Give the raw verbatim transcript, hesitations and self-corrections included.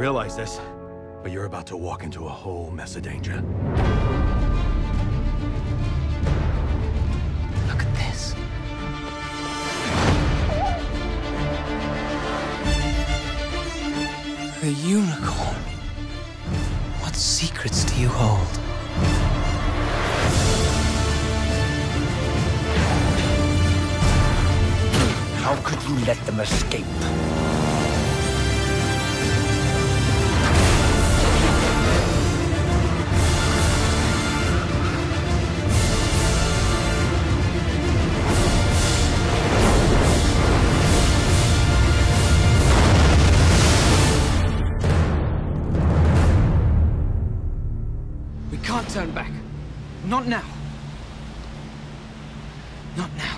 realize this, but you're about to walk into a whole mess of danger. Look at this. The unicorn. What secrets do you hold? How could you let them escape? We can't turn back. Not now. Not now.